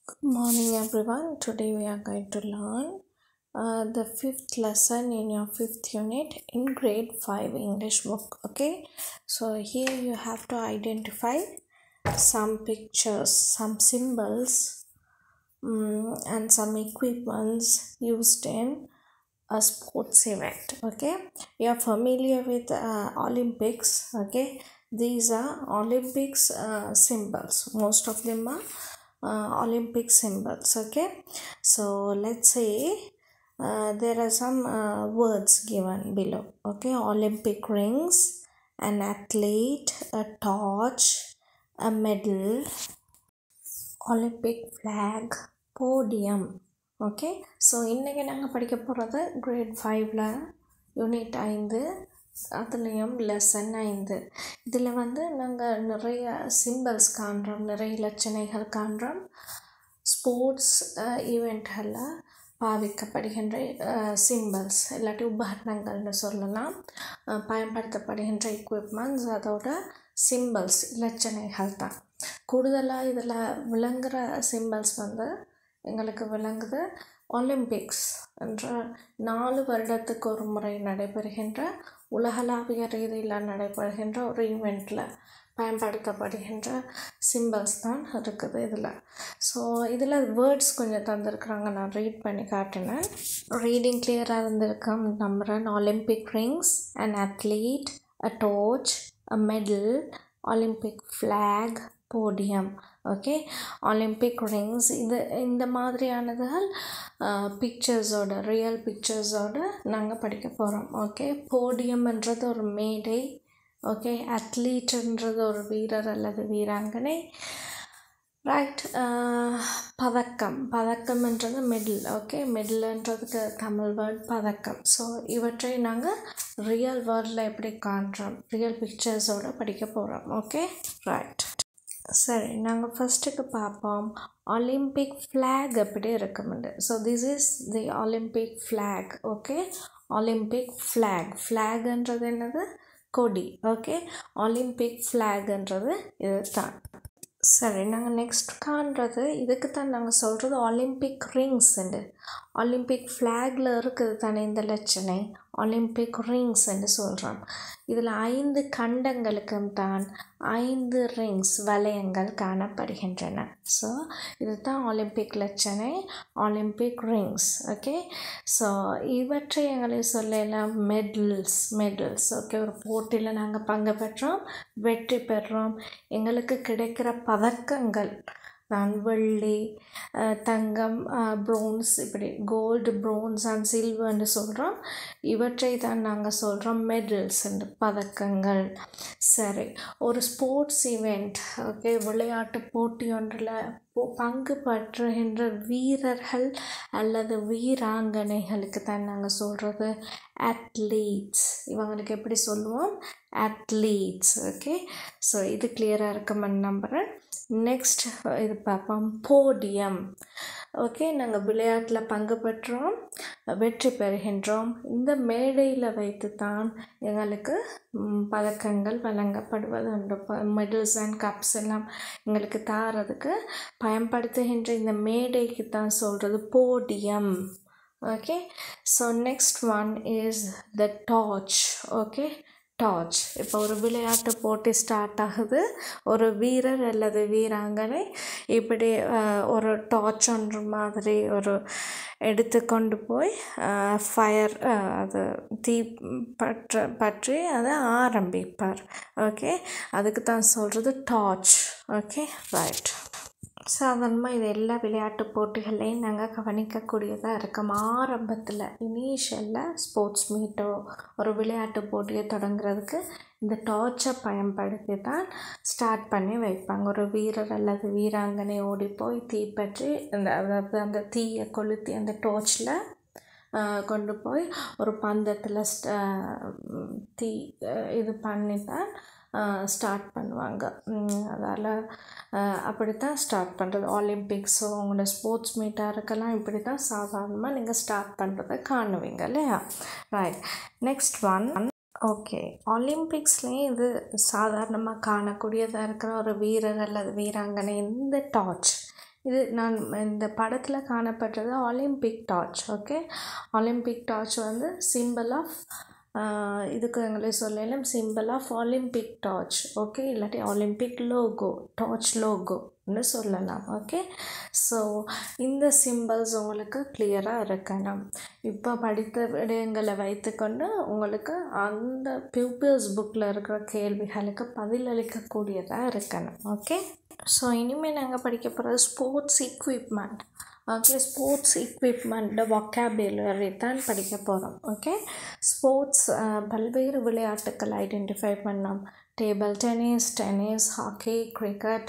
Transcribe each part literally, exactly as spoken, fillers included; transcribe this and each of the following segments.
Good morning everyone. Today we are going to learn uh, the fifth lesson in your fifth unit in grade five English book. Okay, so here you have to identify some pictures, some symbols um, and some equipments used in a sports event. Okay, you are familiar with uh, Olympics. Okay, these are Olympics uh, symbols. Most of them are uh, Olympic symbols. Okay, so let's say uh, there are some uh, words given below. Okay, Olympic rings, an athlete, a torch, a medal, Olympic flag, podium. Okay so இன்றைக்கி நாங்கள் படிக்க போகிறது great ஃபைவ்ல unit ஐந்து அதுலேயும் lesson ஐந்து இதில் வந்து நாங்கள் நிறைய சிம்பிள்ஸ் காண்றோம், நிறைய இலச்சனைகள் காண்றோம். ஸ்போர்ட்ஸ் ஈவெண்ட்களில் பாவிக்கப்படுகின்ற சிம்பிள்ஸ் இல்லாட்டி உபகரணங்கள்னு சொல்லலாம், பயன்படுத்தப்படுகின்ற எக்யூப்மெண்ட்ஸ், அதோட சிம்பிள்ஸ் இலச்சனைகள் தான். கூடுதலாக இதில் விளங்குகிற சிம்பிள்ஸ் வந்து எங்களுக்கு விளங்குது ஒலிம்பிக்ஸ் என்ற நாலு வருடத்துக்கு ஒரு முறை நடைபெறுகின்ற உலகளாவிய ரீதியில் நடைபெறுகின்ற ஒரு ஈவெண்ட்டில் பயன்படுத்தப்படுகின்ற சிம்பிள்ஸ் தான் இருக்குது இதில். ஸோ இதில் வேர்ட்ஸ் கொஞ்சம் தந்திருக்கிறாங்க, நான் ரீட் பண்ணி காட்டினேன். ரீடிங் கிளியராக இருந்திருக்கேன் நம்புகிறேன். Olympic rings, an athlete, a torch, a medal, Olympic flag, podium. Okay, Olympic rings இது இந்த மாதிரியானதுகள் பிக்சர்ஸோட, ரியல் பிக்சர்ஸோடு நாங்கள் படிக்க போகிறோம். ஓகே, போடியம்ன்றது ஒரு மேடை. ஓகே, அத்லீட்ன்றது ஒரு வீரர் அல்லது வீராங்கனை. ரைட், பதக்கம், பதக்கம்ன்றது மெடல். ஓகே, மெடல்ன்றதுக்கு தமிழ் வேர்ட் பதக்கம். ஸோ இவற்றை நாங்கள் ரியல் வேர்ல்டில் எப்படி காண்றோம், ரியல் பிக்சர்ஸோடு படிக்க போகிறோம். Okay, right. சரி, நாங்கள் ஃபஸ்ட்டுக்கு பார்ப்போம் ஒலிம்பிக் ஃப்ளாக் எப்படி இருக்குமெண்டு. So this is the Olympic flag. Okay, Olympic flag, ஃப்ளாக்ன்றது என்னது, கொடி. ஓகே, ஒலிம்பிக் ஃப்ளாக்ன்றது இது தான். சரி, நாங்கள் நெக்ஸ்ட் காண்றது இதுக்கு தான் நாங்கள் சொல்கிறது ஒலிம்பிக் ரிங்ஸ்ண்டு. ஒலிம்பிக் ஃப்ளாகில் இருக்குது தானே இந்த லட்சணை, ஒலிம்பிக் ரிங்ஸ் என்று சொல்கிறோம். இதில் ஐந்து கண்டங்களுக்கும் தான் ஐந்து ரிங்ஸ், வளையங்கள் காணப்படுகின்றன. ஸோ இது தான் ஒலிம்பிக் லட்சணை, ஒலிம்பிக் ரிங்ஸ். ஓகே, ஸோ இவற்றை எங்களுக்கு சொல்லலாம் மெடல்ஸ். மெடல்ஸ் ஓகே, ஒரு போட்டியில் நாங்கள் பங்கு பெற்றோம், வெற்றி பெறுறோம், எங்களுக்கு கிடைக்கிற பதக்கங்கள் தான் வெள்ளி, தங்கம், ப்ரோன்ஸ், இப்படி கோல்டு, ப்ரோன்ஸ் அண்ட் சில்வர்னு சொல்கிறோம். இவற்றை தான் நாங்கள் சொல்கிறோம் மெடல்ஸ் என்று, பதக்கங்கள். சரி, ஒரு ஸ்போர்ட்ஸ் ஈவெண்ட், ஓகே, விளையாட்டு போட்டி ஒன்றில் பங்கு பற்றுகின்ற வீரர்கள் அல்லது வீராங்கனைகளுக்கு தான் நாங்கள் சொல்கிறது அத்லீட்ஸ். இவங்களுக்கு எப்படி சொல்லுவோம், அத்லீட்ஸ். ஓகே, ஸோ இது கிளியராக இருக்குமென்னு நம்புகிறேன். நெக்ஸ்ட் இது பார்ப்போம், போடியம். ஓகே, நாங்கள் விளையாட்டில் பங்கு பெற்றோம், வெற்றி பெறுகின்றோம். இந்த மேடையில் வைத்து தான் எங்களுக்கு பதக்கங்கள் வழங்கப்படுவது உண்டு. மெடல்ஸ் அண்ட் கப்ஸ் எல்லாம் எங்களுக்கு தாரதுக்கு பயன்படுத்துகின்ற இந்த மேடைக்கு தான் சொல்கிறது podium. Okay, so next one is the torch. Okay, torch. இப்போ ஒரு விளையாட்டு போட்டி ஸ்டார்ட் ஆகுது, ஒரு வீரர் அல்லது வீராங்கனை இப்படி ஒரு டார்ச் ஒன்று மாதிரி ஒரு எடுத்து கொண்டு போய் ஃபயர், அது தீ பற்ற பற்றி அதை ஆரம்பிப்பார். ஓகே, அதுக்கு தான் சொல்கிறது டார்ச். Okay, right. சாதாரணமாக இது எல்லா விளையாட்டு போட்டிகளையும் நாங்கள் கவனிக்கக்கூடியதாக இருக்கோம். ஆரம்பத்தில் இனிஷியலில் ஸ்போர்ட்ஸ் மீட்டோ ஒரு விளையாட்டு போட்டியை தொடங்குறதுக்கு இந்த டார்ச்சை பயன்படுத்தி தான் ஸ்டார்ட் பண்ணி வைப்பாங்க. ஒரு வீரர் அல்லது வீராங்கனை ஓடி போய் தீப்பற்றி அந்த அதாவது அந்த தீயை கொளுத்தி அந்த டார்ச்சில் கொண்டு போய் ஒரு பந்தத்தில் தீ இது பண்ணி தான் ஸ்டார்ட் பண்ணுவாங்க. அதால் அப்படி தான் ஸ்டார்ட் பண்ணுறது ஒலிம்பிக்ஸோ உங்களோட ஸ்போர்ட்ஸ் மீட்டாக இருக்கலாம், இப்படி தான் சாதாரணமாக நீங்கள் ஸ்டார்ட் பண்ணுறதை காணுவீங்க இல்லையா. Right, next one. ஓகே, ஒலிம்பிக்ஸ்லேயும் இது சாதாரணமாக காணக்கூடியதாக இருக்கிற ஒரு வீரர் அல்லது வீராங்கனை இந்த டார்ச் இது நான் இந்த படத்தில் காணப்பட்டது Olympic torch. Okay, Olympic torch வந்து சிம்பிள் ஆஃப் இதுக்கு எங்களை சொல்லலாம் symbol of Olympic torch. Okay, இல்லாட்டி ஒலிம்பிக் லோகோ, டார்ச் லோகோன்னு சொல்லலாம். ஓகே, ஸோ இந்த சிம்பிள்ஸ் உங்களுக்கு கிளியராக இருக்கணும். இப்போ படித்த விடயங்களை வைத்துக்கொண்டு உங்களுக்கு அந்த பியூப்பிள்ஸ் புக்கில் இருக்கிற கேள்விகளுக்கு பதிலளிக்கக்கூடியதாக இருக்கணும். ஓகே, ஸோ இனிமேல் நாங்கள் படிக்க போகிறது sports equipment. Okay, sports equipment vocabulary தான் படிக்க போகிறோம். ஓகே, ஸ்போர்ட்ஸ் பல்வேறு விளையாட்டுக்கள் ஐடென்டிஃபை பண்ணோம். Table tennis, tennis, hockey, cricket,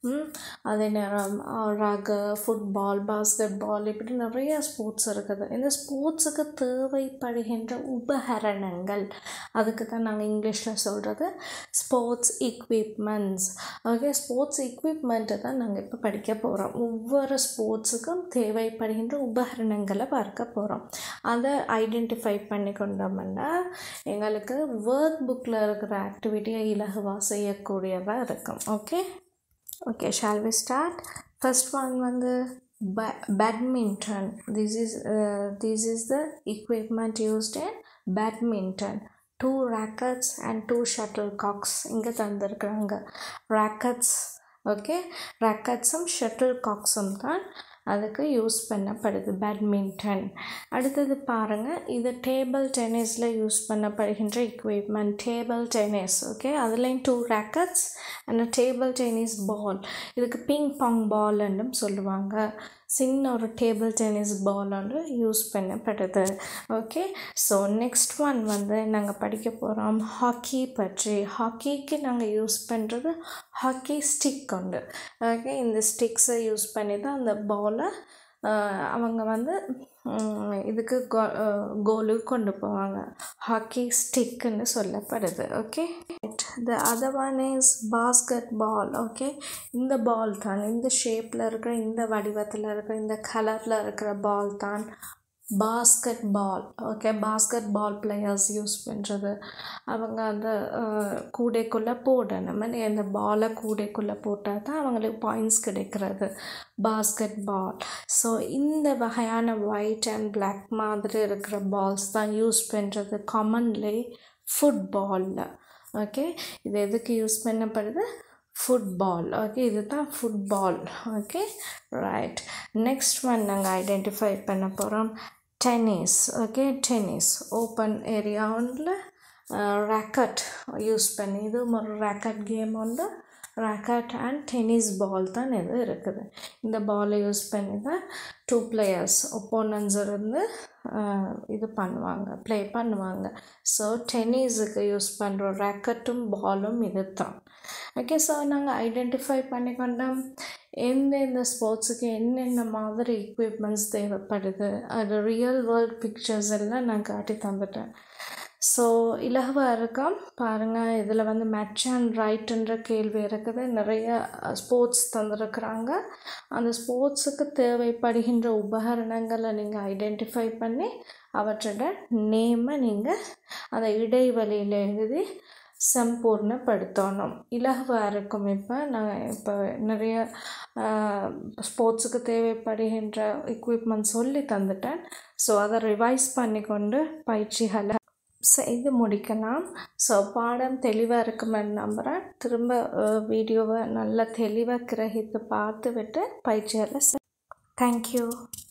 அதே நேரம் ரகு, ஃபுட்பால், பாஸ்கெட் பால், இப்படி நிறைய ஸ்போர்ட்ஸ் இருக்குது. இந்த ஸ்போர்ட்ஸுக்கு தேவைப்படுகின்ற உபகரணங்கள், அதுக்கு தான் நாங்கள் இங்கிலீஷில் சொல்கிறது ஸ்போர்ட்ஸ் எக்யூப்மெண்ட்ஸ். ஓகே, ஸ்போர்ட்ஸ் எக்யூப்மெண்ட்டை தான் நாங்கள் இப்போ படிக்க போகிறோம். ஒவ்வொரு ஸ்போர்ட்ஸுக்கும் தேவைப்படுகின்ற உபகரணங்களை பார்க்க போகிறோம். அதை ஐடென்டிஃபை பண்ணி கொண்டோம்னா எங்களுக்கு ஒர்க் புக்கில் இருக்கிற ஆக்டிவிட்டியை இலகுவாக செய்யக்கூடியதாக இருக்கும். Okay Okay, shall we start? First one வந்து ba- badminton. This is uh, this is the equipment used in badminton. Two rackets and two shuttlecocks. இங்கே தந்திருக்கிறாங்க rackets. ஓகே, racketsum shuttlecocksum தான் அதுக்கு யூஸ் பண்ணப்படுது பேட்மிண்டன். அடுத்தது பாருங்கள், இது டேபிள் டென்னிஸில் யூஸ் பண்ணப்படுகின்ற எக்யூப்மெண்ட் டேபிள் டென்னிஸ். ஓகே, அதுலேயும் two rackets and table tennis ball. இதுக்கு பிங் பாங் பால்ன்னும் சொல்லுவாங்க. சின்ன ஒரு டேபிள் டென்னிஸ் பால் ஒன்று யூஸ் பண்ணப்படுது. ஓகே, ஸோ நெக்ஸ்ட் ஒன் வந்து நாங்கள் படிக்க போகிறோம் ஹாக்கி பற்றி. ஹாக்கிக்கு நாங்கள் யூஸ் பண்ணுறது ஹாக்கி ஸ்டிக் உண்டு. ஓகே, இந்த ஸ்டிக்ஸை யூஸ் பண்ணி தான் அந்த பாலை அவங்க வந்து இதுக்கு கோ கோலுக்கு கொண்டு போவாங்க. ஹாக்கி ஸ்டிக்குன்னு சொல்லப்படுது. Okay, the other one is basketball. Okay, இந்த பால் தான், இந்த ஷேப்பில் இருக்கிற, இந்த வடிவத்தில் இருக்கிற, இந்த கலரில் இருக்கிற பால் தான் basketball. Okay, basketball players use பண்ணுறது. அவங்க அந்த கூடைக்குள்ளே போடணும். அந்த பாலை கூடைக்குள்ளே போட்டால் தான் அவங்களுக்கு பாயிண்ட்ஸ் கிடைக்கிறது. பாஸ்கெட் பால். ஸோ இந்த வகையான ஒயிட் அண்ட் பிளாக் மாதிரி இருக்கிற பால்ஸ் தான் யூஸ் பண்ணுறது காமன்லி ஃபுட்பாலில். ஓகே, இது எதுக்கு யூஸ் பண்ணப்படுது? ஃபுட்பால். ஓகே, இது தான் football. Okay, right. Next one நாங்கள் ஐடென்டிஃபை பண்ண போகிறோம் tennis. Okay, tennis open area ஒன்றில் ரேக்கட் யூஸ் பண்ணி, இது ஒரு ரேக்கட் கேம் வந்து ரேக்கட் அண்ட் டென்னிஸ் பால் தான் இது இருக்குது. இந்த பாலை யூஸ் பண்ணி தான் டூ பிளேயர்ஸ் ஒப்போனன்ஸ் இருந்து இது பண்ணுவாங்க, ப்ளே பண்ணுவாங்க. ஸோ டென்னிஸுக்கு யூஸ் பண்ணுற ரேக்கட்டும் பாலும் இது தான். ஓகே, ஸோ நாங்கள் ஐடென்டிஃபை பண்ணிக்கொண்டோம் எந்தெந்த ஸ்போர்ட்ஸுக்கு என்னென்ன மாதிரி எக்யூப்மெண்ட்ஸ் தேவைப்படுது. அது ரியல் வேர்ல்ட் பிக்சர்ஸ் எல்லாம் நான் காட்டி தந்துட்டேன். ஸோ இலகுவாக இருக்கும் பாருங்கள். இதில் வந்து மேட்ச் அண்ட் ரைட்டுன்ற கேள்வி இருக்குது. நிறைய ஸ்போர்ட்ஸ் தந்துருக்குறாங்க. அந்த ஸ்போர்ட்ஸுக்கு தேவைப்படுகின்ற உபகரணங்களை நீங்கள் ஐடென்டிஃபை பண்ணி அவற்றோட நேமை நீங்கள் அந்த இடைவெளியில் எழுதி சம்பூர்ணப்படுத்தணும். இலகுவாக இருக்கும். இப்போ நான் இப்போ நிறைய ஸ்போர்ட்ஸுக்கு தேவைப்படுகின்ற எக்யூப்மெண்ட் சொல்லி தந்துட்டேன். ஸோ அதை ரிவைஸ் பண்ணி கொண்டு பயிற்சிகளை செய்து முடிக்கலாம். ஸோ பாடம் தெளிவாக இருக்குமென்னு நம்புகிறேன். திரும்ப வீடியோவை நல்லா தெளிவாக கிரகித்து பார்த்து விட்டு பயிற்சிகளை. தேங்க்யூ.